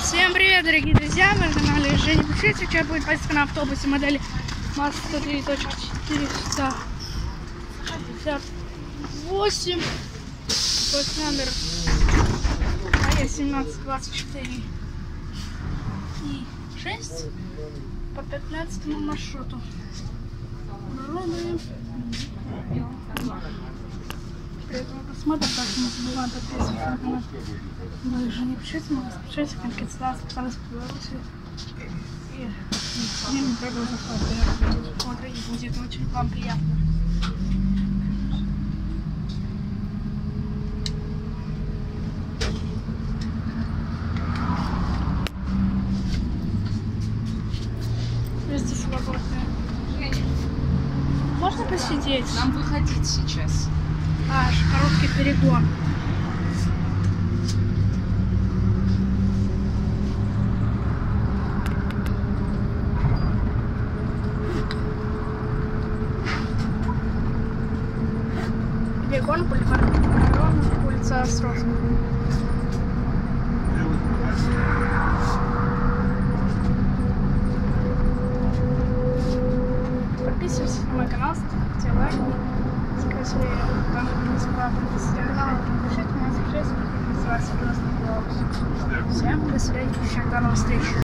Всем привет, дорогие друзья! Мы на канале Женя Пишет. Сейчас будет поездка на автобусе модели МАЗ-103.458. Вот номер АЕ-1724 и 6 по 15 маршруту. Приятного просмотра, так не забываем подписываться на канал. Мы же не пишите, мы распишите, как консультация осталась в Беларуси. И с ними дорого захватываем. Смотрите, будет очень вам приятно. Везде свободно. Можно посидеть? Нам выходить сейчас. Аж короткий перегон. Перегон, бульвар Миронов, улица Островская. Подписывайтесь на мой канал, ставьте лайки. Скажите, там бесплатно канал, пишите, меня запишите, называется «Красный Беларусь». Всем до свидания, до новых встреч.